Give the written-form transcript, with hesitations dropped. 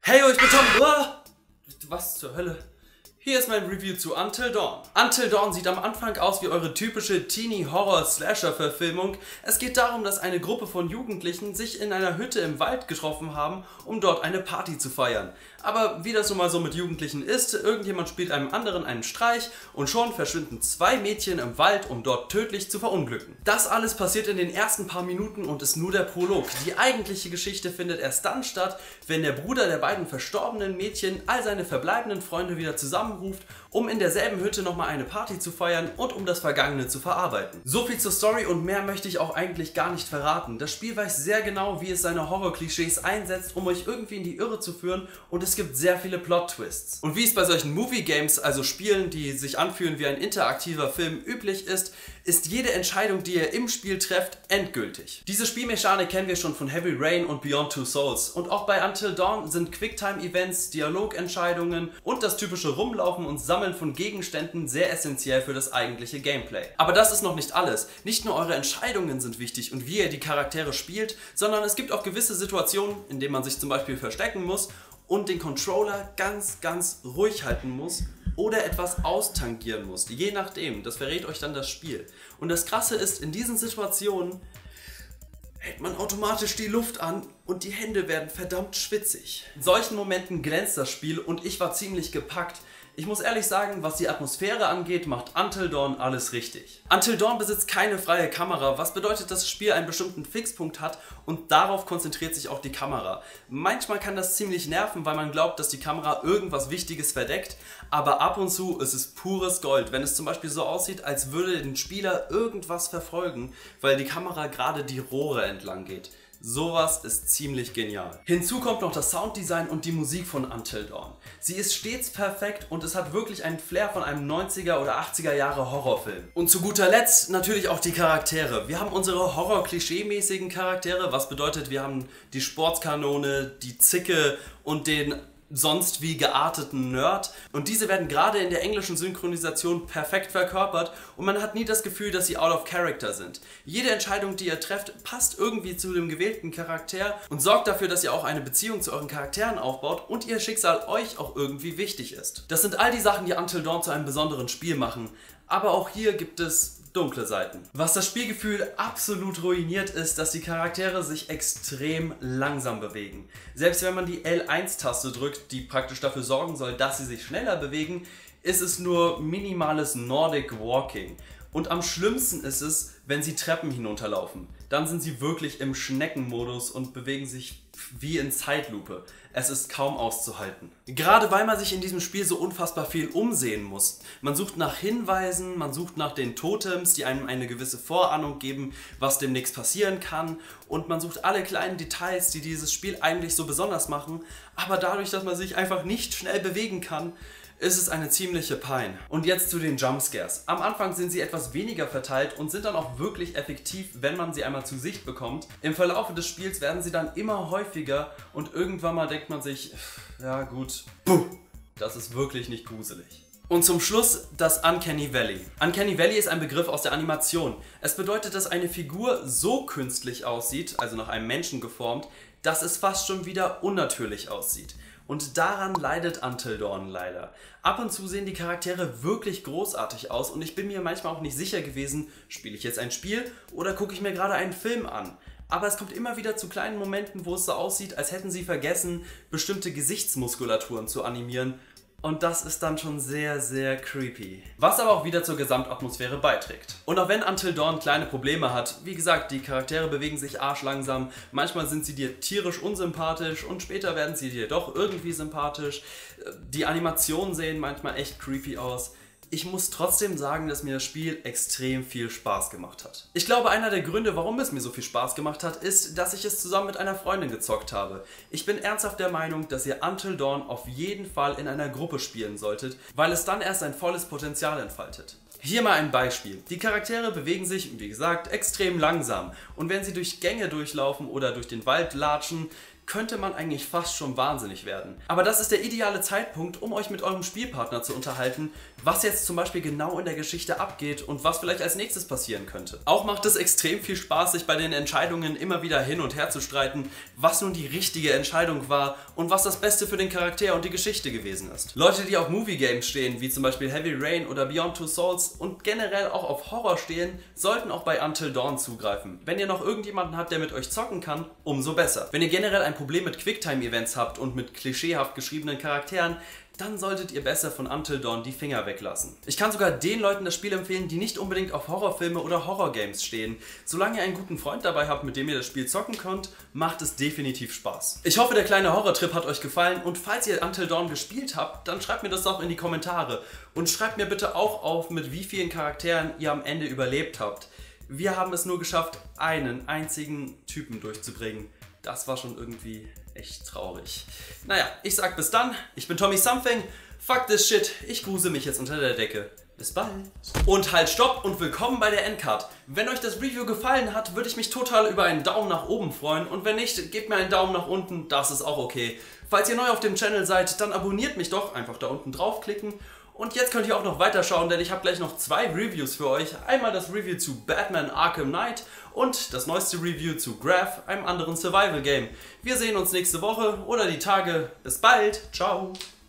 Hey, yo, ich bin Tom. Was zur Hölle? Hier ist mein Review zu Until Dawn. Until Dawn sieht am Anfang aus wie eure typische Teenie-Horror-Slasher-Verfilmung. Es geht darum, dass eine Gruppe von Jugendlichen sich in einer Hütte im Wald getroffen haben, um dort eine Party zu feiern. Aber wie das nun mal so mit Jugendlichen ist, irgendjemand spielt einem anderen einen Streich und schon verschwinden zwei Mädchen im Wald, um dort tödlich zu verunglücken. Das alles passiert in den ersten paar Minuten und ist nur der Prolog. Die eigentliche Geschichte findet erst dann statt, wenn der Bruder der beiden verstorbenen Mädchen all seine verbleibenden Freunde wieder zusammenruft, um in derselben Hütte nochmal eine Party zu feiern und um das Vergangene zu verarbeiten. So viel zur Story und mehr möchte ich auch eigentlich gar nicht verraten. Das Spiel weiß sehr genau, wie es seine Horror-Klischees einsetzt, um euch irgendwie in die Irre zu führen, und es gibt sehr viele Plot-Twists. Und wie es bei solchen Movie-Games, also Spielen, die sich anfühlen wie ein interaktiver Film, üblich ist jede Entscheidung, die ihr im Spiel trefft, endgültig. Diese Spielmechanik kennen wir schon von Heavy Rain und Beyond Two Souls, und auch bei Until Dawn sind Quicktime-Events, Dialogentscheidungen und das typische Rumlaufen und Sammeln von Gegenständen sehr essentiell für das eigentliche Gameplay. Aber das ist noch nicht alles. Nicht nur eure Entscheidungen sind wichtig und wie ihr die Charaktere spielt, sondern es gibt auch gewisse Situationen, in denen man sich zum Beispiel verstecken muss und den Controller ganz ruhig halten muss oder etwas austangieren muss, je nachdem. Das verrät euch dann das Spiel. Und das Krasse ist, in diesen Situationen hält man automatisch die Luft an und die Hände werden verdammt schwitzig. In solchen Momenten glänzt das Spiel und ich war ziemlich gepackt. Ich muss ehrlich sagen, was die Atmosphäre angeht, macht Until Dawn alles richtig. Until Dawn besitzt keine freie Kamera, was bedeutet, dass das Spiel einen bestimmten Fixpunkt hat und darauf konzentriert sich auch die Kamera. Manchmal kann das ziemlich nerven, weil man glaubt, dass die Kamera irgendwas Wichtiges verdeckt, aber ab und zu ist es pures Gold, wenn es zum Beispiel so aussieht, als würde den Spieler irgendwas verfolgen, weil die Kamera gerade die Rohre entlang geht. Sowas ist ziemlich genial. Hinzu kommt noch das Sounddesign und die Musik von Until Dawn. Sie ist stets perfekt und es hat wirklich einen Flair von einem 90er oder 80er Jahre Horrorfilm. Und zu guter Letzt natürlich auch die Charaktere. Wir haben unsere Horror-Klischee-mäßigen Charaktere, was bedeutet, wir haben die Sportskanone, die Zicke und den sonst wie gearteten Nerd, und diese werden gerade in der englischen Synchronisation perfekt verkörpert und man hat nie das Gefühl, dass sie out of character sind. Jede Entscheidung, die ihr trefft, passt irgendwie zu dem gewählten Charakter und sorgt dafür, dass ihr auch eine Beziehung zu euren Charakteren aufbaut und ihr Schicksal euch auch irgendwie wichtig ist. Das sind all die Sachen, die Until Dawn zu einem besonderen Spiel machen, aber auch hier gibt es dunkle Seiten. Was das Spielgefühl absolut ruiniert, ist, dass die Charaktere sich extrem langsam bewegen. Selbst wenn man die L1-Taste drückt, die praktisch dafür sorgen soll, dass sie sich schneller bewegen, ist es nur minimales Nordic Walking. Und am schlimmsten ist es, wenn sie Treppen hinunterlaufen. Dann sind sie wirklich im Schneckenmodus und bewegen sich wie in Zeitlupe. Es ist kaum auszuhalten. Gerade weil man sich in diesem Spiel so unfassbar viel umsehen muss. Man sucht nach Hinweisen, man sucht nach den Totems, die einem eine gewisse Vorahnung geben, was demnächst passieren kann. Und man sucht alle kleinen Details, die dieses Spiel eigentlich so besonders machen. Aber dadurch, dass man sich einfach nicht schnell bewegen kann, ist es eine ziemliche Pein. Und jetzt zu den Jumpscares. Am Anfang sind sie etwas weniger verteilt und sind dann auch wirklich effektiv, wenn man sie einmal zu Sicht bekommt. Im Verlauf des Spiels werden sie dann immer häufiger und irgendwann mal denkt man sich, ja gut, das ist wirklich nicht gruselig. Und zum Schluss das Uncanny Valley. Uncanny Valley ist ein Begriff aus der Animation. Es bedeutet, dass eine Figur so künstlich aussieht, also nach einem Menschen geformt, dass es fast schon wieder unnatürlich aussieht. Und daran leidet Until Dawn leider. Ab und zu sehen die Charaktere wirklich großartig aus und ich bin mir manchmal auch nicht sicher gewesen, spiele ich jetzt ein Spiel oder gucke ich mir gerade einen Film an. Aber es kommt immer wieder zu kleinen Momenten, wo es so aussieht, als hätten sie vergessen, bestimmte Gesichtsmuskulaturen zu animieren. Und das ist dann schon sehr creepy. Was aber auch wieder zur Gesamtatmosphäre beiträgt. Und auch wenn Until Dawn kleine Probleme hat, wie gesagt, die Charaktere bewegen sich arschlangsam, manchmal sind sie dir tierisch unsympathisch und später werden sie dir doch irgendwie sympathisch. Die Animationen sehen manchmal echt creepy aus. Ich muss trotzdem sagen, dass mir das Spiel extrem viel Spaß gemacht hat. Ich glaube, einer der Gründe, warum es mir so viel Spaß gemacht hat, ist, dass ich es zusammen mit einer Freundin gezockt habe. Ich bin ernsthaft der Meinung, dass ihr Until Dawn auf jeden Fall in einer Gruppe spielen solltet, weil es dann erst sein volles Potenzial entfaltet. Hier mal ein Beispiel. Die Charaktere bewegen sich, wie gesagt, extrem langsam. Und wenn sie durch Gänge durchlaufen oder durch den Wald latschen, könnte man eigentlich fast schon wahnsinnig werden. Aber das ist der ideale Zeitpunkt, um euch mit eurem Spielpartner zu unterhalten, was jetzt zum Beispiel genau in der Geschichte abgeht und was vielleicht als nächstes passieren könnte. Auch macht es extrem viel Spaß, sich bei den Entscheidungen immer wieder hin und her zu streiten, was nun die richtige Entscheidung war und was das Beste für den Charakter und die Geschichte gewesen ist. Leute, die auf Movie Games stehen, wie zum Beispiel Heavy Rain oder Beyond Two Souls und generell auch auf Horror stehen, sollten auch bei Until Dawn zugreifen. Wenn ihr noch irgendjemanden habt, der mit euch zocken kann, umso besser. Wenn ihr generell ein Problem mit Quicktime-Events habt und mit klischeehaft geschriebenen Charakteren, dann solltet ihr besser von Until Dawn die Finger weglassen. Ich kann sogar den Leuten das Spiel empfehlen, die nicht unbedingt auf Horrorfilme oder Horrorgames stehen. Solange ihr einen guten Freund dabei habt, mit dem ihr das Spiel zocken könnt, macht es definitiv Spaß. Ich hoffe, der kleine Horrortrip hat euch gefallen und falls ihr Until Dawn gespielt habt, dann schreibt mir das doch in die Kommentare und schreibt mir bitte auch auf, mit wie vielen Charakteren ihr am Ende überlebt habt. Wir haben es nur geschafft, einen einzigen Typen durchzubringen. Das war schon irgendwie echt traurig. Naja, ich sag bis dann. Ich bin Tommy Something. Fuck this shit. Ich gruse mich jetzt unter der Decke. Bis bald. Und halt, stopp und willkommen bei der Endcard. Wenn euch das Review gefallen hat, würde ich mich total über einen Daumen nach oben freuen. Und wenn nicht, gebt mir einen Daumen nach unten. Das ist auch okay. Falls ihr neu auf dem Channel seid, dann abonniert mich doch. Einfach da unten draufklicken. Und jetzt könnt ihr auch noch weiterschauen, denn ich habe gleich noch 2 Reviews für euch. Einmal das Review zu Batman Arkham Knight und das neueste Review zu Graph, einem anderen Survival Game. Wir sehen uns nächste Woche oder die Tage. Bis bald. Ciao.